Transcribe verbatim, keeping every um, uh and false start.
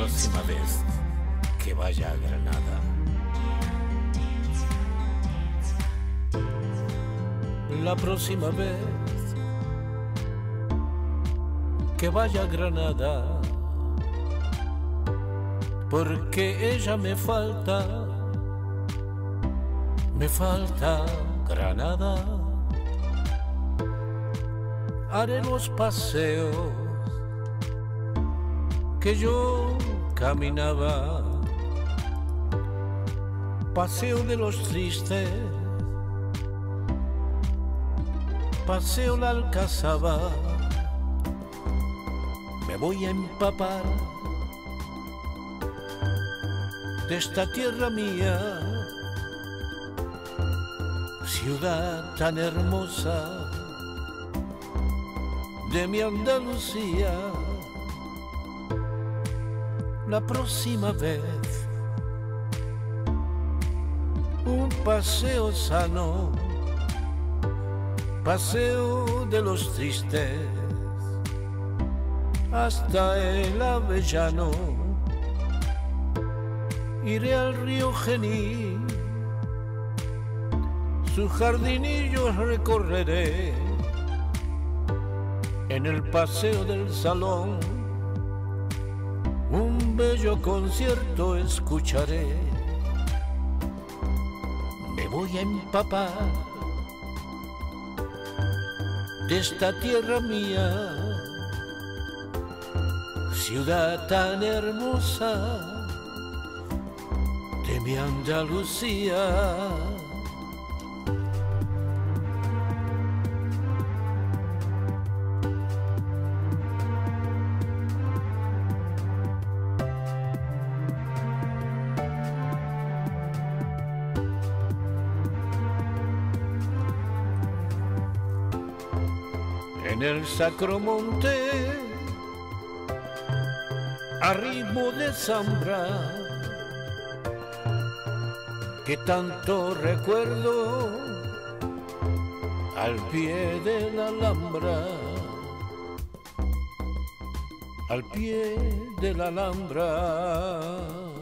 próxima vez que vaya a Granada, la próxima vez que vaya a Granada, porque ella me falta, me falta Granada. Haré los paseos que yo caminaba, paseo de los tristes, paseo la Alcazaba. Me voy a empapar de esta tierra mía, ciudad tan hermosa de mi Andalucía. La próxima vez un paseo sano, paseo de los tristes hasta el Avellano. Iré al río Genil, sus jardinillos recorreré, en el paseo del Salón un bello concierto escucharé. Me voy a empapar de esta tierra mía, ciudad tan hermosa de mi Andalucía. En el Sacro Monte, a ritmo de zambra, que tanto recuerdo, al pie de la Alhambra, al pie de la Alhambra.